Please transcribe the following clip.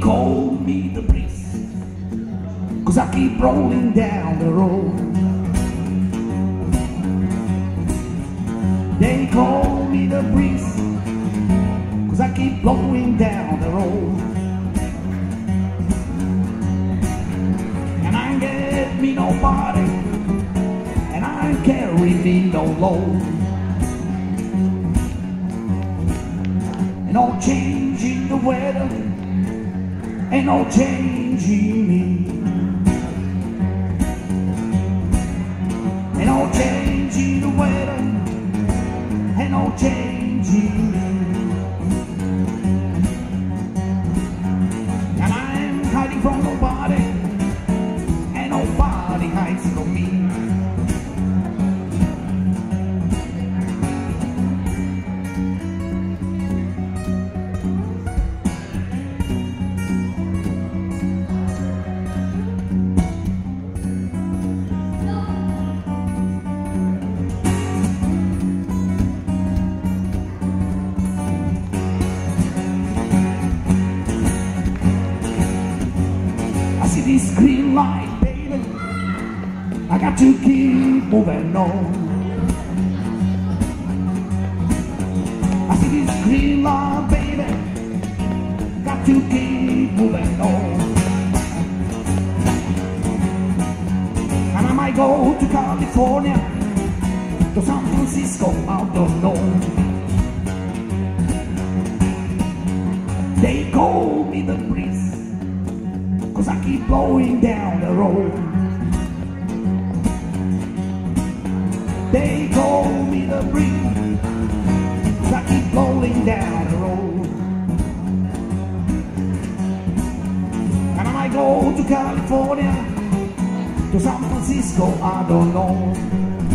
call me the breeze, 'cause I keep rolling down the road. They call me the breeze, 'cause I keep blowing down the road. And I ain't get me nobody, and I ain't carry me no load. And no changing the weather, ain't no changing me. Ain't no changing the weather, ain't no changing me. And I'm hiding from nobody, and nobody hides from me. This green light, baby, I got to keep moving on. I see this green light, baby, got to keep moving on. And I might go to California, to San Francisco, I don't know. They call me the breeze, 'cause I keep blowing down the road. They call me the breeze, 'cause I keep blowing down the road. And I might go to California, to San Francisco, I don't know.